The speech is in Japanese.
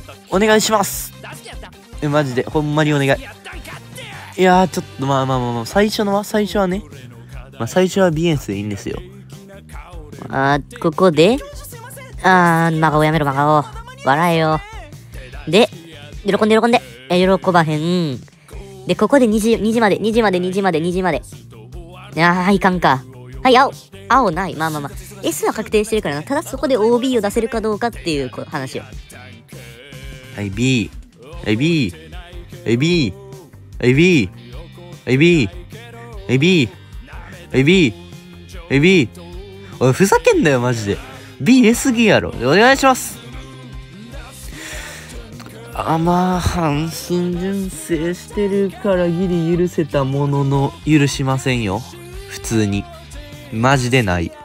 お願いします。マジでほんまにお願い。いやーちょっとまあ最初はね、最初はビエンスでいいんですよ。 ここで真顔やめろ真顔。笑えよ。で、喜ばへん。で、ここで2時まで。いかんか。はい、青ない。S は確定してるからな。ただそこで OB を出せるかどうかっていう話よ。 はい、B。おい、ふざけんなよ、マジで。B 入れすぎやろ。お願いします。阪神純正してるからギリ許せたものの、許しませんよ。普通に。マジでない。